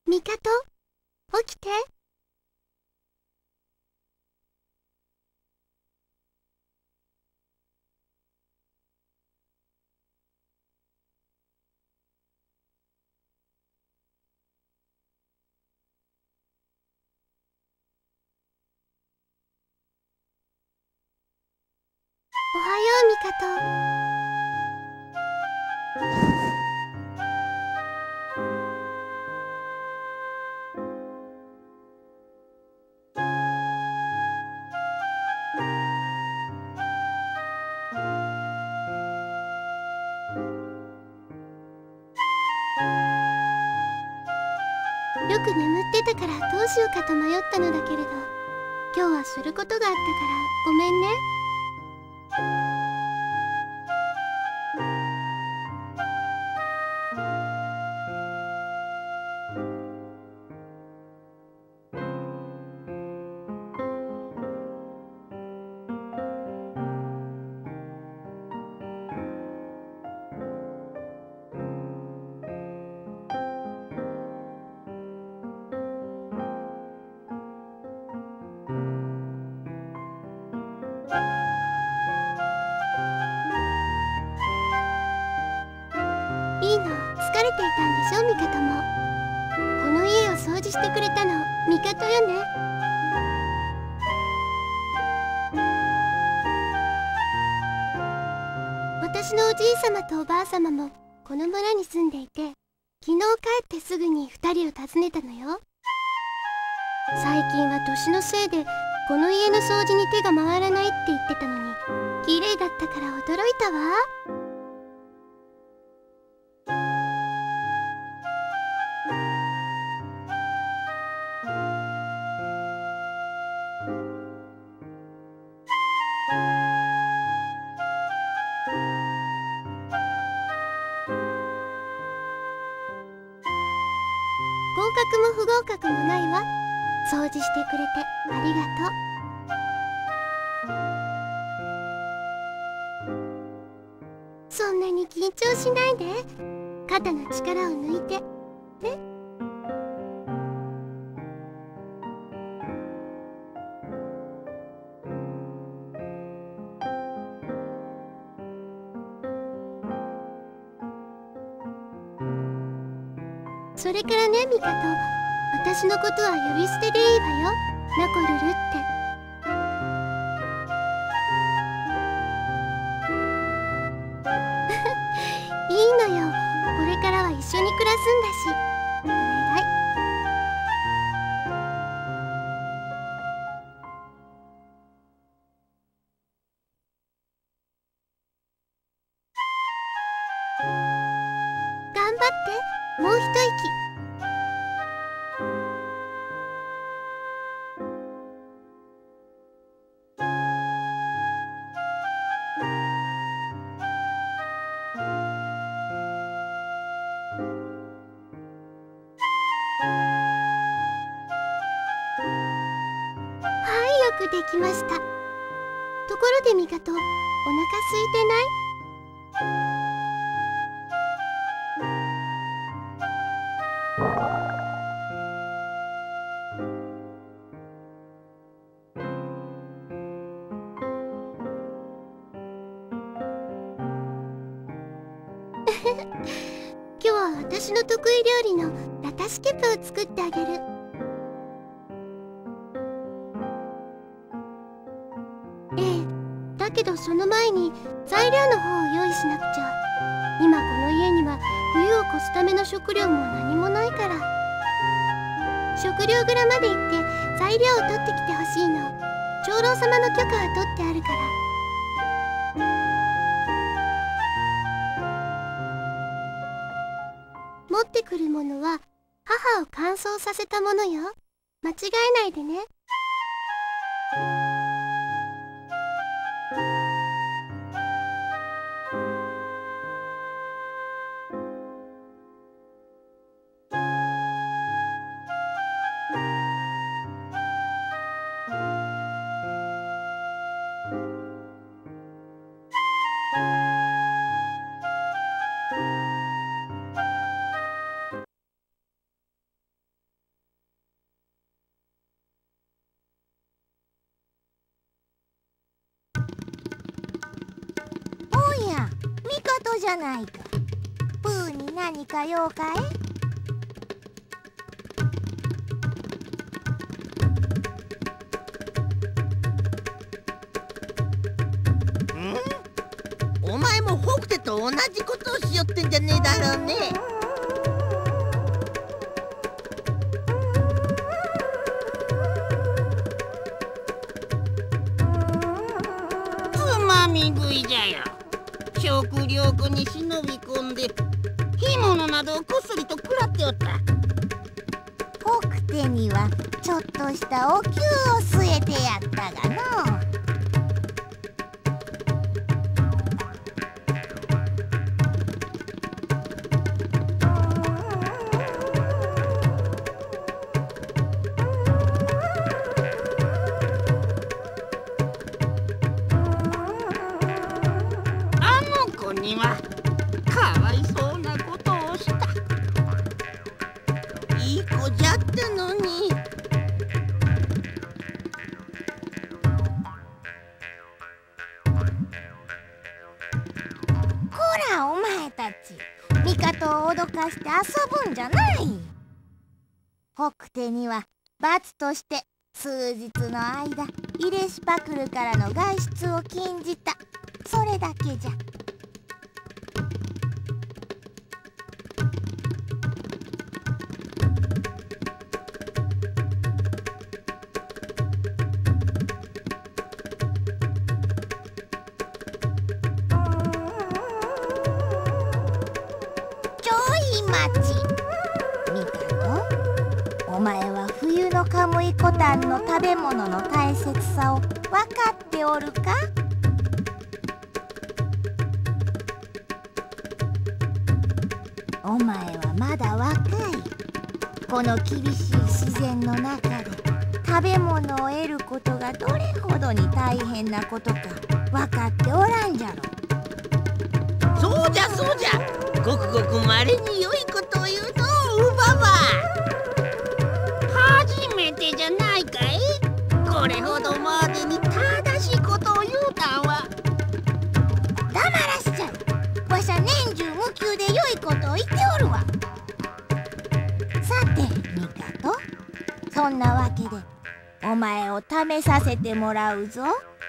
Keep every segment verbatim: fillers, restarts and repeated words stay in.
ミカト、起きて。おはよう、ミカト。よく眠ってたからどうしようかと迷ったのだけれど、今日はすることがあったからごめんね。いいの、疲れていたんでしょ、ミカトも。この家を掃除してくれたのミカトよね。私のおじいさまとおばあさまもこの村に住んでいて、昨日帰ってすぐに二人を訪ねたのよ。最近は年のせいでこの家の掃除に手が回らないって言ってたのに、綺麗だったから驚いたわ。合格も不合格もないわ。掃除してくれてありがとう。そんなに緊張しないで。肩の力を抜いてね。それからね、ミカト、私のことは呼び捨てでいいわよ。ナコルルって。いいのよ、これからは一緒に暮らすんだし。お願い。頑張って、もう一息。はい、よくできました。ところでミカト、お腹空いてない？今日は私の得意料理のラタシケプを作ってあげる。ええ、だけどその前に材料の方を用意しなくちゃ。今この家には冬を越すための食料も何もないから。食料蔵まで行って材料を取ってきてほしいの。長老様の許可は取ってあるから。持ってくるものは母を乾燥させたものよ。間違えないでね。 じゃないか。プーに何か用かい？ ん？お前もホクテと同じことをしよってんじゃねえだろうね。 つまみ食いじゃよ。食料庫に忍び込んで干物などをこっそりと食らっておった。 ホクテにはちょっとしたお灸を据えてやったがの。 あの子にはかわいそうなことをした。 いい子じゃったのに。 こらお前たち、味方を脅かして遊ぶんじゃない。ホクテには罰として数日の間イレシパクルからの外出を禁じた。それだけじゃ。ちょい待ち。ミカト、お前は冬のカムイコタンの食べ物の大切さを分かっておるか？お前はまだ若い。この厳しい自然の中で食べ物を得ることがどれほどに大変なことか分かっておらんじゃろ。 そうじゃそうじゃ。ごくごくまれに良いことを言うのウババ。 初めてじゃないかい。これほどまでに正しいことを言うたんは。 黙らしちゃい。わしゃ年中無休で良いことを言っておるわ。さてミカト、そんなわけでお前を試させてもらうぞ。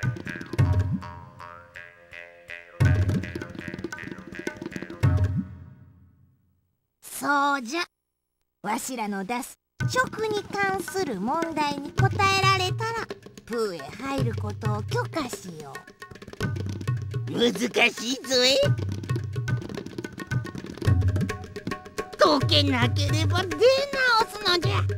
そうじゃ。わしらの出す食に関する問題に答えられたらプーへ入ることを許可しよう。 難しいぞえ。 解けなければ出直すのじゃ。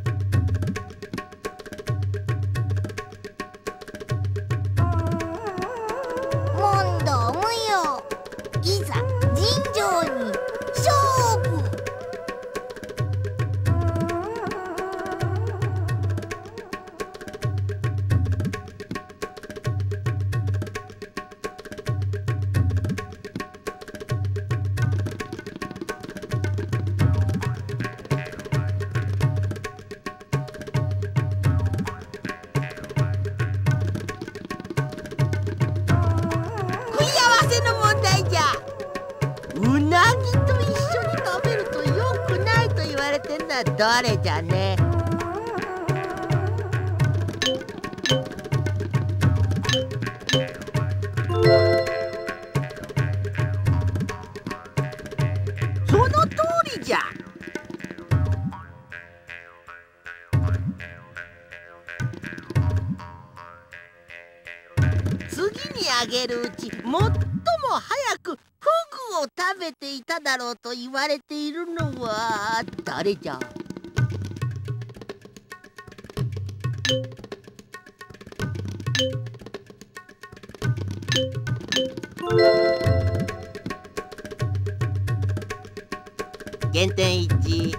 問答無用。いざ尋常に勝負。 食い合わせの問題じゃ。うなぎと一緒に食べると良くないと言われてんのはどれじゃね。その通りじゃ。次にあげるうち最も早くフグを食べていただろうと言われているのは誰じゃ。減点いち。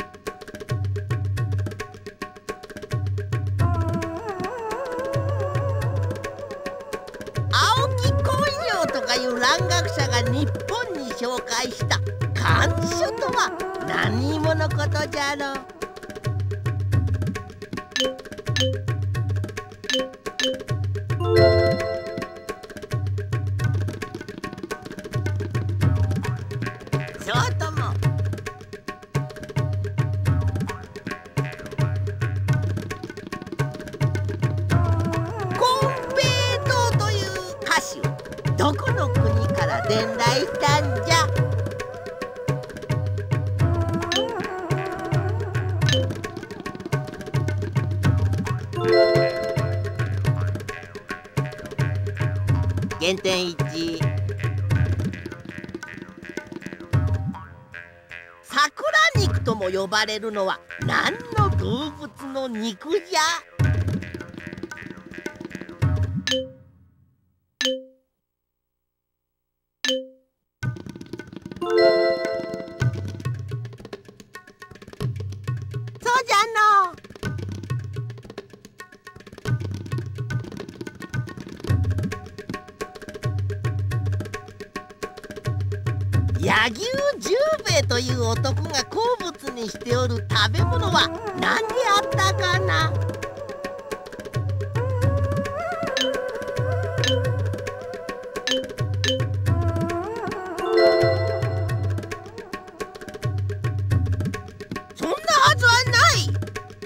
青木昆陽とかいう蘭学者が日本に紹介した漢書とは何者ことじゃろう。 そうとも。金平糖という菓子はどこの国から伝来したんじゃ？減点いち。桜肉とも呼ばれるのは何の動物の肉じゃ？そうじゃの。柳生十兵衛という男が好物にしておる食べ物は何であったかな？そんなはずはない。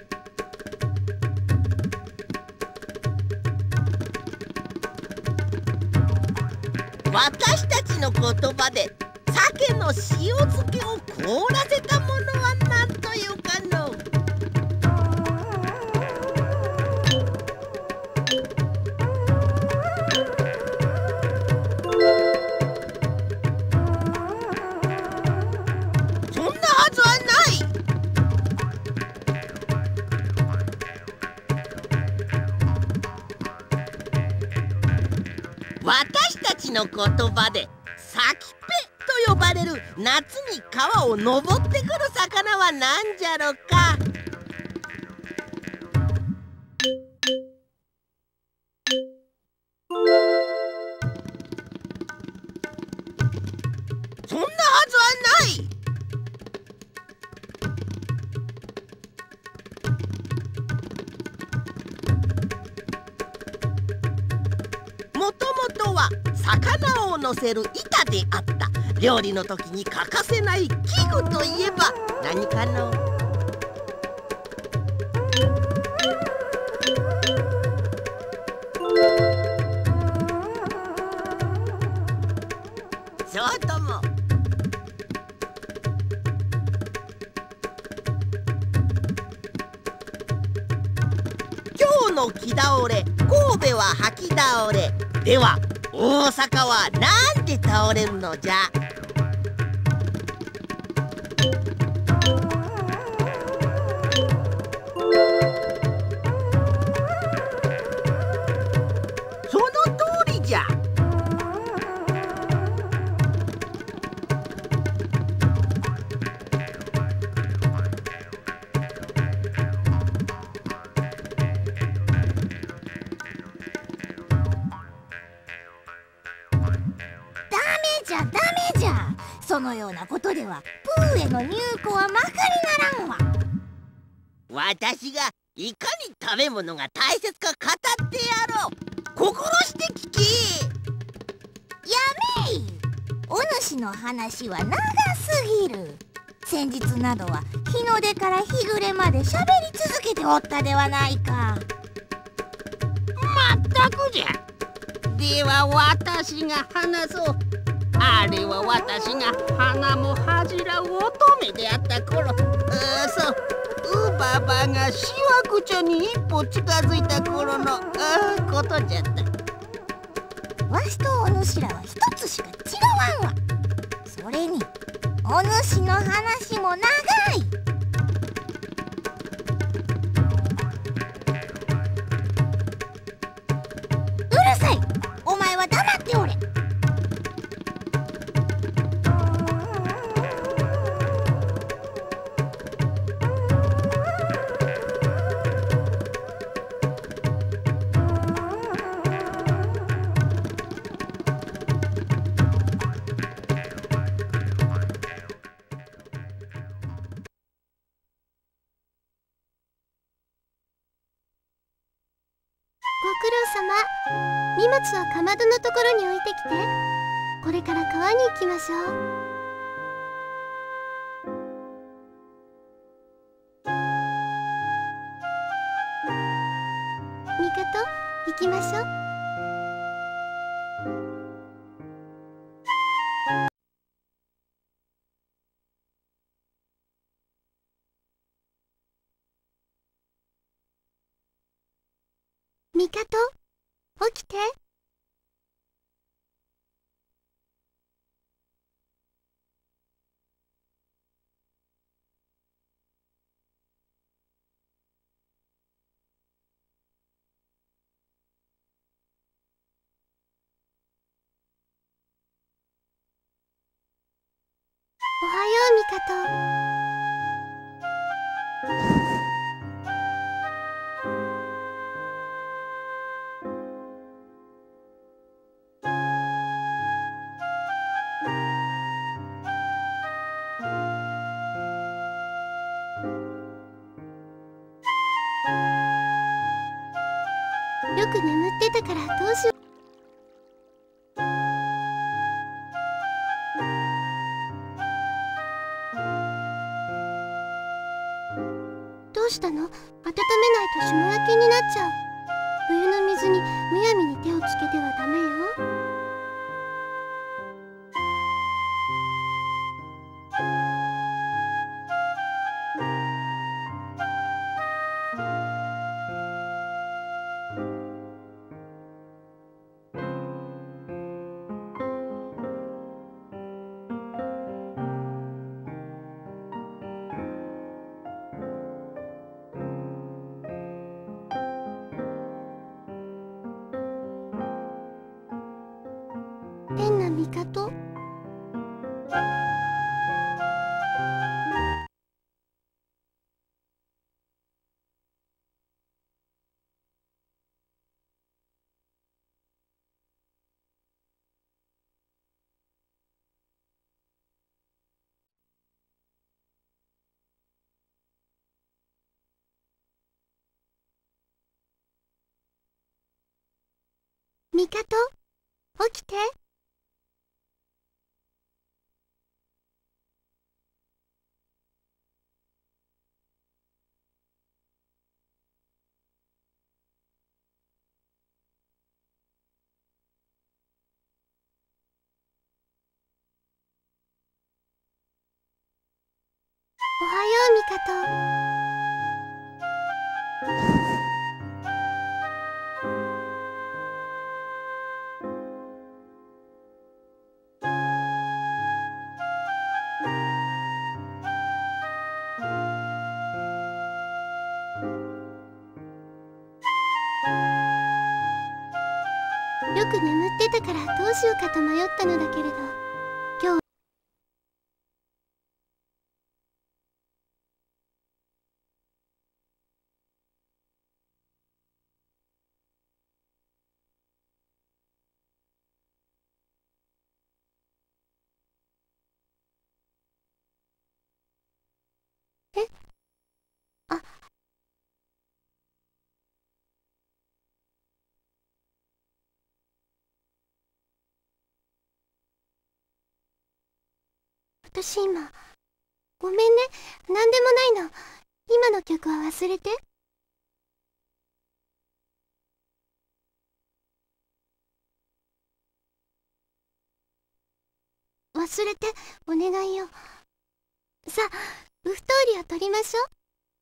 私たちの言葉で鮭の塩漬けを凍らせたものは何というかの？そんなはずはない。私たちの言葉でサキペと呼ばれる夏に川を登ってくる魚は何じゃろか？そんなはずはない。もともとは魚を乗せる板であった。料理の時に欠かせない器具といえば何かの？そうとも。今日の木倒れ、神戸は吐き倒れ。では大阪はなんで倒れるのじゃ？その通りじゃ。 そのようなことではプーへの入庫はまかりならんわ。 私がいかに食べ物が大切か語ってやろう。心して聞き。 やめい。お主の話は長すぎる。先日などは日の出から日暮れまでしゃべり続けておったではないか。 まったくじゃ。では私が話そう。あれは私が花も恥じらう乙女であった頃、うそうウババがしわくちゃに一歩近づいた頃のあことじゃった。 わしとお主らは一つしか違わんわ。それにお主の話も長い。うるさい。お前は黙っておれ。 ご苦労様。荷物はかまどのところに置いてきて。これから川に行きましょう。 ミカト、起きて。おはよう、ミカト。よく眠ってたからどうしよう。どうしたの？温めないと霜焼けになっちゃう。冬の水にむやみに手をつけてはダメよ。変なミカト。ミカト、起きて。おはよう、ミカト。よく眠ってたからどうしようかと迷ったのだけれど、今日えあ私今、ごめんね。なんでもないの。今の曲は忘れて。忘れて、お願いよ。さあ、ウフトーリを取りましょう。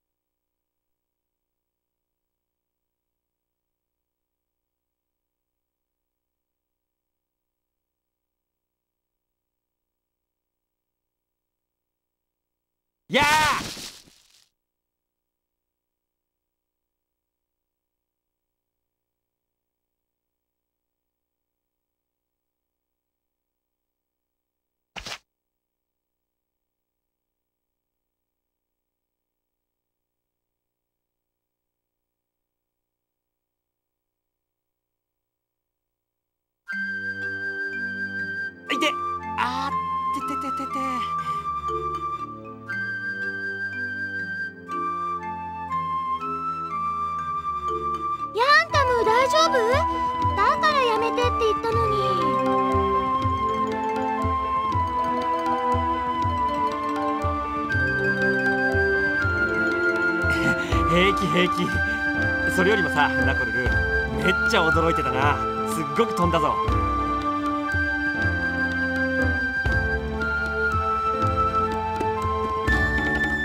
やあ！いて！あーっててててて。 大丈夫？だからやめてって言ったのに。 平気平気。それよりもさ、ナコルル、めっちゃ驚いてたな。すっごく飛んだぞ。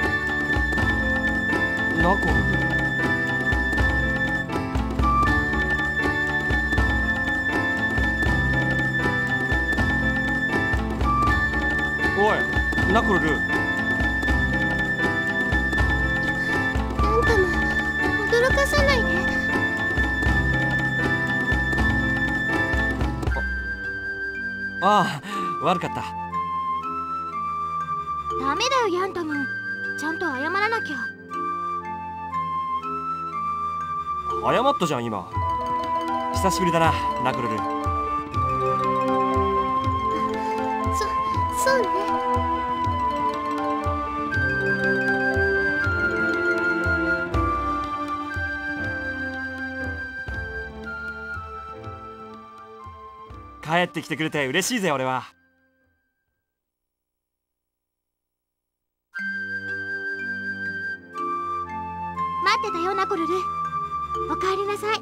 ナコルル。 ナコルル。 ヤンタム、驚かさないで。 ああ、悪かった。 ダメだよヤンタム、ちゃんと謝らなきゃ。 謝ったじゃん今。久しぶりだなナコルル。 そそうね。 帰ってきてくれて嬉しいぜ俺は。 待ってたよナコルル、おかえりなさい。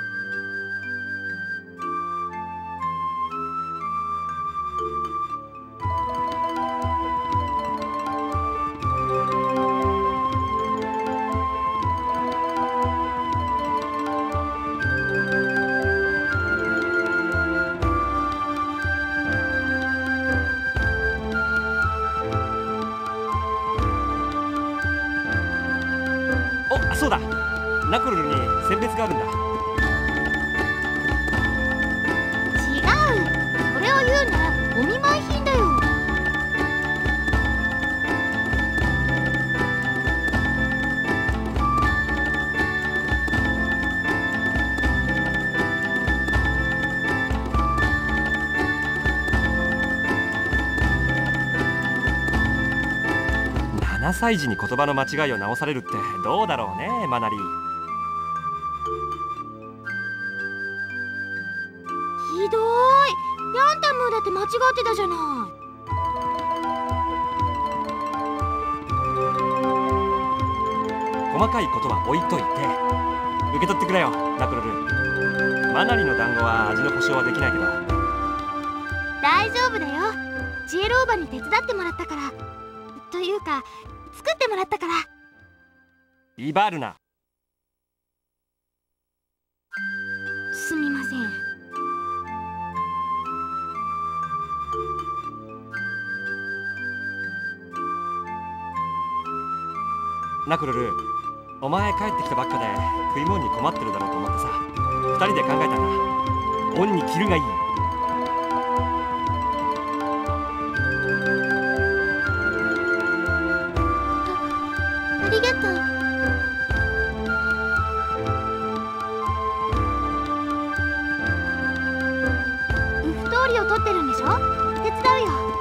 お、そうだ、ナコルルに選別があるんだ。 違う、それを言うならお見舞い品だよ。 ななさい児に言葉の間違いを直されるってどうだろうねマナリー。 ひどーい、ヤンタムだって間違ってたじゃない。 細かいことは置いといて受け取ってくれよナコルル。マナリの団子は味の保証はできないけど。 大丈夫だよ、ジエローバに手伝ってもらったから。というか作ってもらったから。 威張るな。 すみません。 ナコルル、お前帰ってきたばっかで食い物に困ってるだろうと思ってさ、二人で考えたんだ。恩に着るがいい。 ありがとう。 ウフトーリを取ってるんでしょ。手伝うよ。